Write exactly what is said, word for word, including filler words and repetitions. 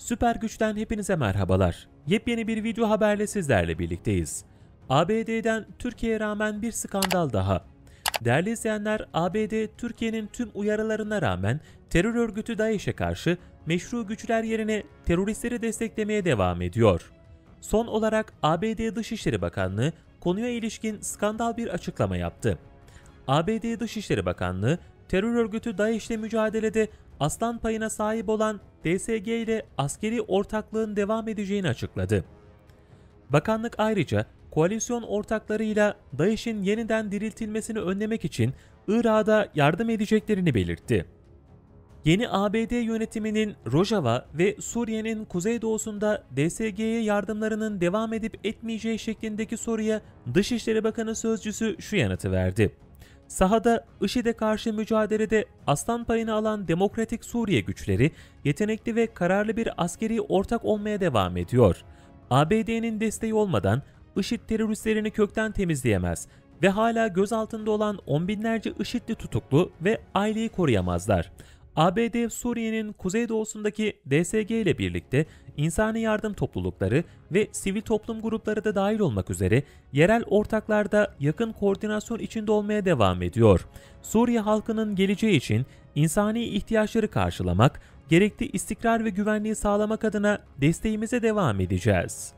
Süper Güç'ten hepinize merhabalar. Yepyeni bir video haberle sizlerle birlikteyiz. A B D'den Türkiye'ye rağmen bir skandal daha. Değerli izleyenler, A B D, Türkiye'nin tüm uyarılarına rağmen terör örgütü DAEŞ'e karşı meşru güçler yerine teröristleri desteklemeye devam ediyor. Son olarak A B D Dışişleri Bakanlığı konuya ilişkin skandal bir açıklama yaptı. A B D Dışişleri Bakanlığı, terör örgütü DAEŞ'le mücadelede aslan payına sahip olan D S G ile askeri ortaklığın devam edeceğini açıkladı. Bakanlık ayrıca koalisyon ortaklarıyla DAEŞ'in yeniden diriltilmesini önlemek için Irak'a da yardım edeceklerini belirtti. Yeni A B D yönetiminin Rojava ve Suriye'nin kuzeydoğusunda D S G'ye yardımlarının devam edip etmeyeceği şeklindeki soruya Dışişleri Bakanı sözcüsü şu yanıtı verdi. Sahada IŞİD'e karşı mücadelede aslan payını alan Demokratik Suriye güçleri yetenekli ve kararlı bir askeri ortak olmaya devam ediyor. A B D'nin desteği olmadan IŞİD teröristlerini kökten temizleyemez ve hala gözaltında olan on binlerce IŞİD'li tutuklu ve aileyi koruyamazlar. A B D, Suriye'nin kuzeydoğusundaki D S G ile birlikte insani yardım toplulukları ve sivil toplum grupları da dahil olmak üzere yerel ortaklarda yakın koordinasyon içinde olmaya devam ediyor. Suriye halkının geleceği için insani ihtiyaçları karşılamak, gerekli istikrar ve güvenliği sağlamak adına desteğimize devam edeceğiz.